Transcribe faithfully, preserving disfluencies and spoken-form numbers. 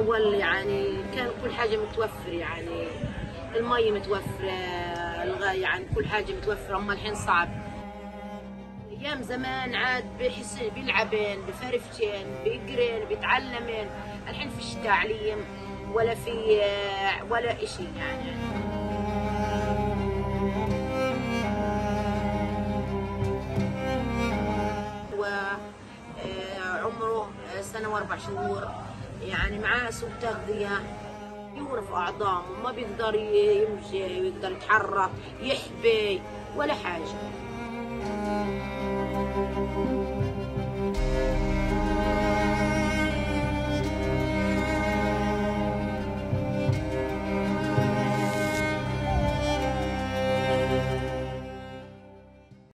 اول يعني كان كل حاجه متوفر، يعني المي متوفره، يعني كل حاجه متوفره. اما الحين صعب. ايام زمان عاد بحس بيلعبين بفرفتين بيقرين بيتعلمين. الحين فيش تعليم ولا في ولا اشي يعني. وعمره سنه واربع شهور، يعني معاه سوء تغذيه، يورث اعضاء، ما بيقدر يمشي، يقدر يتحرك، يحبي ولا حاجه.